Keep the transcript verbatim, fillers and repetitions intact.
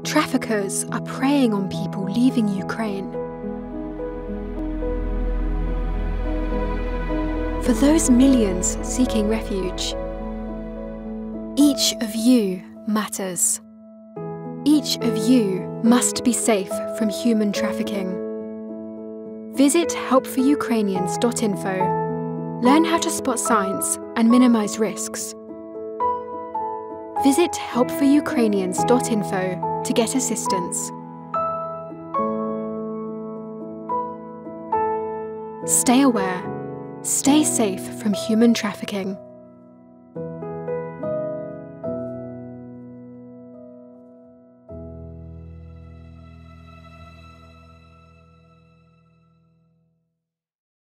Traffickers are preying on people leaving Ukraine. For those millions seeking refuge, each of you matters. Each of you must be safe from human trafficking. Visit help for ukrainians dot info. Learn how to spot signs and minimize risks. Visit help for ukrainians dot info to get assistance. Stay aware. Stay safe from human trafficking.